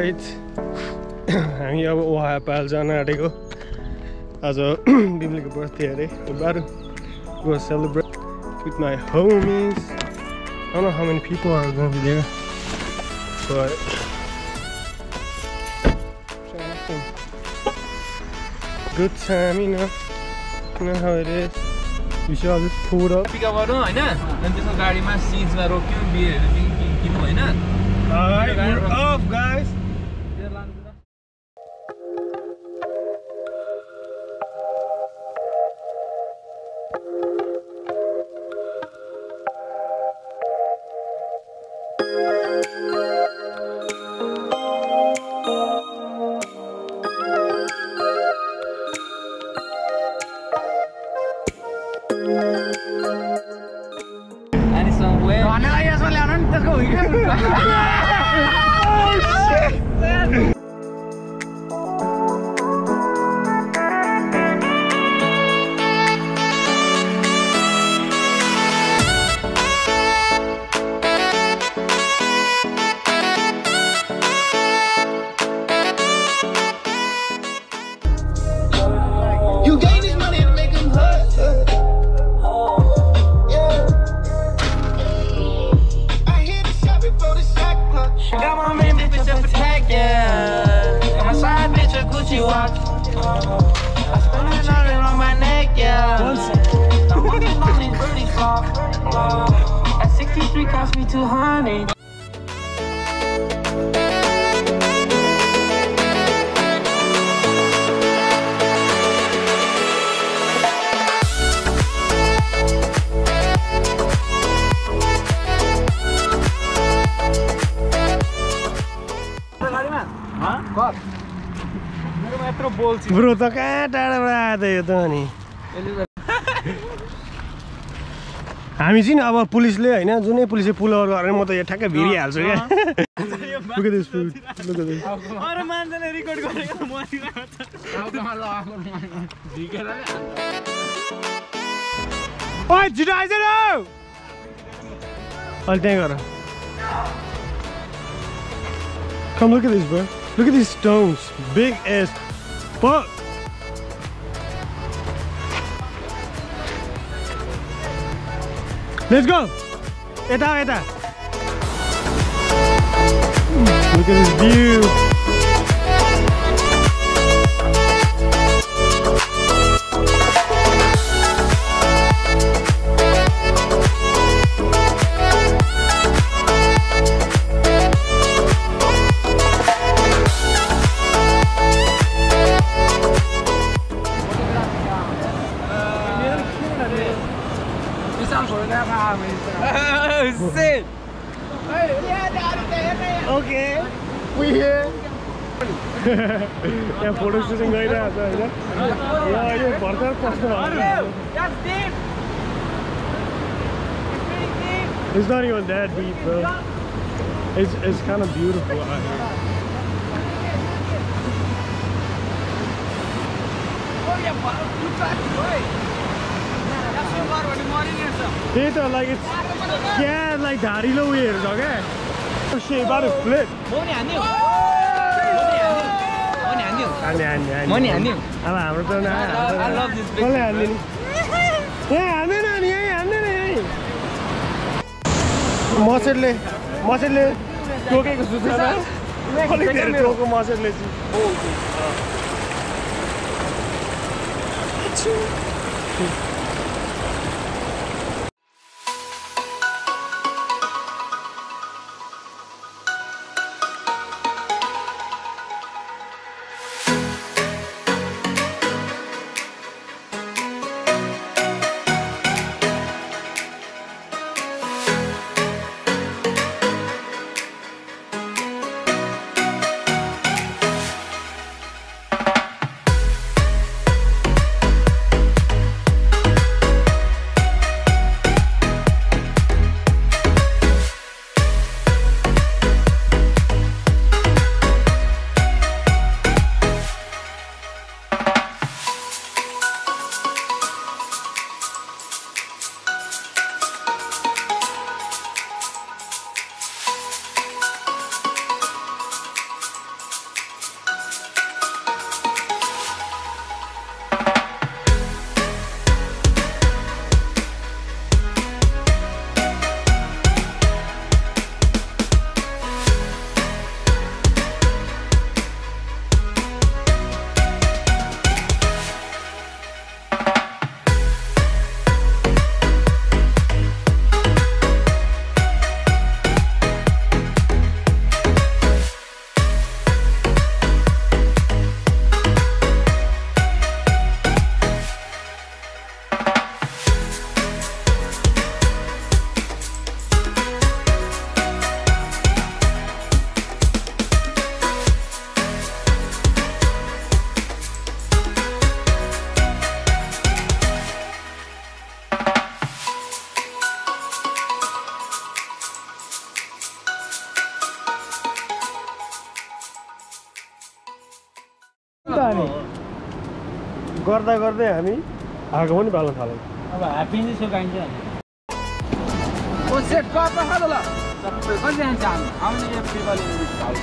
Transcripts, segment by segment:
Alright, हामी अब Ohiopyle जान आँटेको आज Bimalको birthday अरे about to go celebrate with my homies. I don't know how many people are going to be there, but try to have some good time, you know how it is. We should all just pull up. Pick up गरौँ हैन अनि त्यसको गाडीमा सिजमा रोक्यौ बियरहरु किन्नु हैन Alright, we're off, guys. And somewhere You gave this money to make him hurt. I hit the shop before the shot clock. Got my main bitch up attack, yeah. And my side bitch a Gucci watch. I spend it on my neck, yeah. I'm working on these birdies flop. At 63 cost me 200. Bro, त कहाँ टाढाबाट आयो त यो त अनि हामी चाहिँ अब पुलिसले हैन जुनै पुलिसले पुल ओभर गरेर म त यो ठ्याक्कै भिरिहाल्छु क्या Look at this food. Look at this. अरे मान्छेले रेकर्ड गरेको ओइ छिटो आइज न अहिले त्यहीँ गर Come look at this, bro. Look at these stones. Big as fuck. Let's go. Eta. Look at this view. Sit. Okay. We here. यहाँ फोटो सुटिङ गरिरहेको छ हैन यहाँ अहिले भर्खर पस्नु It's not even that deep, bro. It's kind of beautiful out here. त्यही त like it's yeah like धारिलो उयोहरु छ क्या Oh shit, about to flip. Money हान्दियो Money हान्दियो अब हाम्रो त न I love this big कसले हान्दियो नि यहाँ हान्दैन नि यही हान्दैन यही मसेटले टोकेको सुत्छ अलिक धेरै टोको मसेटले चाहिँ त अनि गर्दा गर्दै हामी आगो पनि पाल्न थाल्यौँ अब ह्याप्पी नै सुकाइन्छ ओ सेट कप खालो ल सबै कति जान्छ हामी आउने यो पिपल इङ्ग्लिस खाउ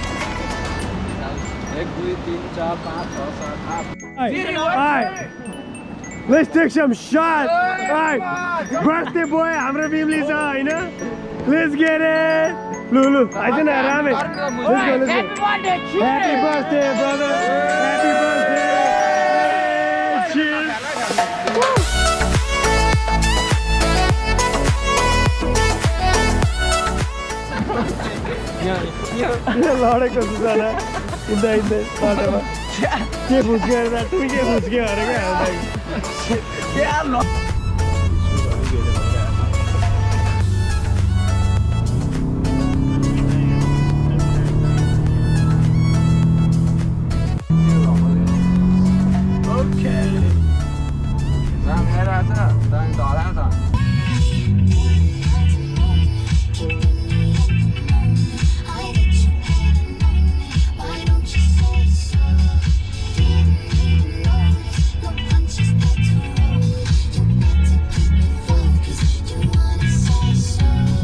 1 2 3 4 5 6 7 8 Let's take some shots. Alright, birthday boy, हाम्रो बिमली छ हैन? Let's get it. Lulu, आइज न रामे. Let's go. Happy birthday, brother. Happy birthday. Cheers. यो लडेको सुजना इन्दै बाटोमा के फुस्क्यो अरे तिमी के फुस्क्यो अरे क्या